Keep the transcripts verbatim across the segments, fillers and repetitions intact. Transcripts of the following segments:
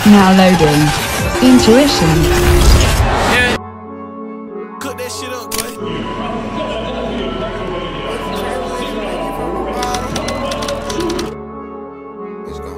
Now loading. Intuition. Yeah. Cook that shit up, boy. Let's go.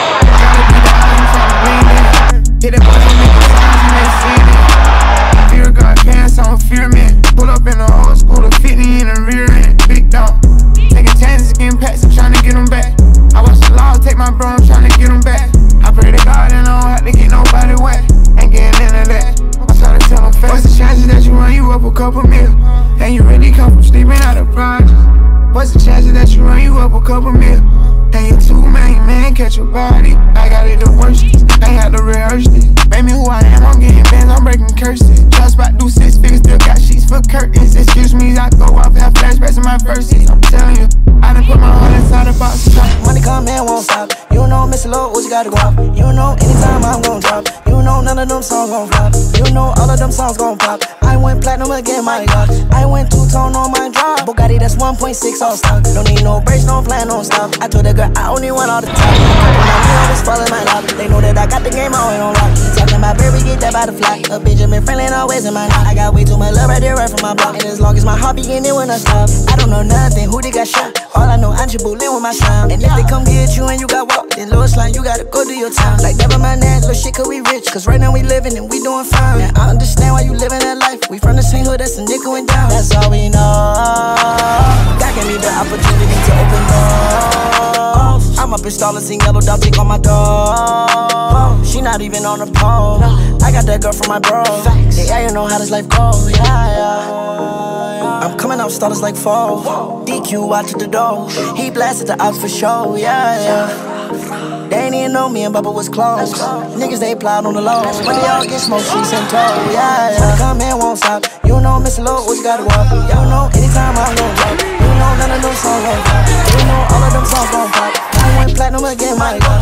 Hit that boy for making sounds and they seen it. Fear God pants on fear man. Pull up in the old school to fifty in the rear end. Big dog. Taking chances, getting packs, I'm trying to get them back. I watch the law take my bro, I'm trying to get them back. I pray to God and I don't have to get nobody wet. Ain't getting into that. I try to tell them fast. What's the chances that you run you up a couple mil? And you really come from sleeping out of projects? What's the chances that you run you up a couple mil? And you too many man catch your body. I got it the worst. Ain't had to rehearse this. Baby, who I am, I'm getting bands, I'm breaking curses. Just about do six figures, still got sheets for curtains. Excuse me, I go up, have flashbacks in my verses. I'm telling you, I done put my heart inside the box. Money come and won't stop. You know, Mister Low, what you gotta go up. You know, anytime I'm gon' drop. You know, none of them songs gon' flop. You know, all of them songs gon' pop. I went platinum again, my God. I went two-tone on my drop. Bugatti, that's one point six all stock. Don't need no brakes, don't plan, don't stop. I told that girl I only want all the top. I'm always falling my lap. They know that I got the game always on lock. Talking about baby, get that by the fly. A Benjamin Franklin always in my knot. I got way too much love right there, right from my block. And as long as my heart begin, it when I stop. I don't know nothing, who they got shot. All I know, I'm Chibolin with my slime. And if they come get you and you got walk, then Lil Slime, you gotta go do your time. Like never mind that little shit, cause we rich. Cause right now we living and we doing fine. And I understand why you living that life. We from the same hood, that's a nickel and down. That's all we know. God gave me the opportunity to open doors. I'm up in Starless in yellow dot tick on my door. She not even on the pole. I got that girl from my bro. Yeah, you know how this life goes. Yeah, yeah. I'm coming up Starless like fall. D Q out to the door. He blasted the ops for show. Yeah, yeah. They ain't even know me and Bubba was close. Niggas, they plot on the low. When they all get smoked, streets and told. Yeah, yeah. Come and won't stop. You know, Mister Low, what you gotta walk. You know, anytime I'm gon' drop. You know, none of them songs gon' pop. You know, all of them songs gon' pop. I went platinum again, my God.